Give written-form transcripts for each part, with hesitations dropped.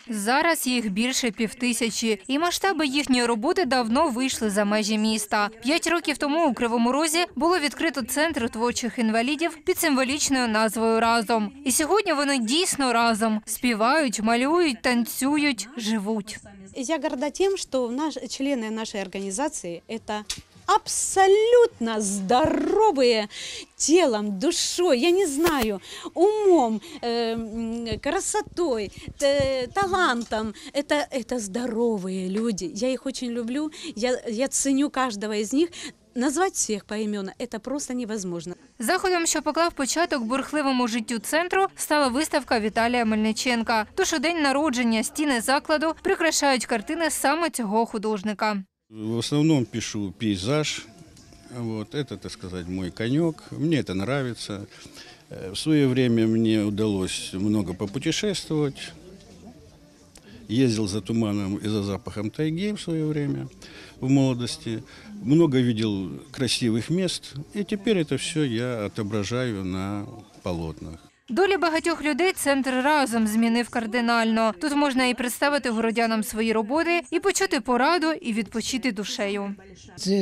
Зараз їх більше 5000. І масштаби їхньої роботи давно вийшли за межі міста. 5 років тому у Кривому Розі було відкрито центр творчих інвалідів під символічною назвою «Разом». І сьогодні вони дійсно разом. Співають, малюють, танцюють, живуть. Я горда тем, что члены нашей организации – это абсолютно здоровые телом, душой, я не знаю, умом, красотой, талантом. Это здоровые люди. Я их очень люблю, я ценю каждого из них. Назвати всіх поіменно – це просто невозможно. Заходом, що поклав початок бурхливому життю центру, стала виставка Віталія Мельниченка. Тож у день народження стіни закладу прикрашають картини саме цього художника. В основном пишу пейзаж. Вот, это, так сказать, мой конек. Мне это нравится. В свое время мне удалось много попутешествовать. Ездил за туманом и за запахом тайги в свое время, в молодости. Много видел красивых мест. И теперь это все я отображаю на полотнах. Долі багатьох людей центр «Разом» змінив кардинально. Тут можна і представити городянам свої роботи, і почути пораду, і відпочити душею. Це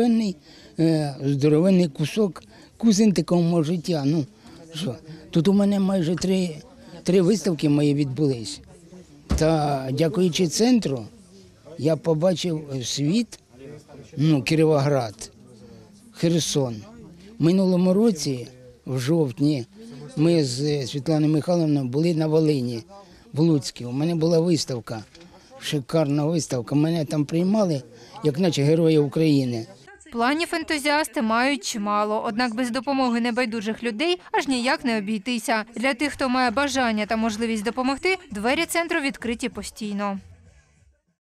здоровенний кусень такого життя. Ну, що? Тут у мене майже три виставки мої відбулись. Та дякуючи центру, я побачив світ, Кіровоград, Херсон. Минулому році, в жовтні, ми з Світланою Михайловною були на Волині, в Луцьку. У мене була виставка, шикарна виставка. Мене там приймали, як наче герої України. Планів ентузіасти мають чимало, однак без допомоги небайдужих людей аж ніяк не обійтися. Для тих, хто має бажання та можливість допомогти, двері центру відкриті постійно.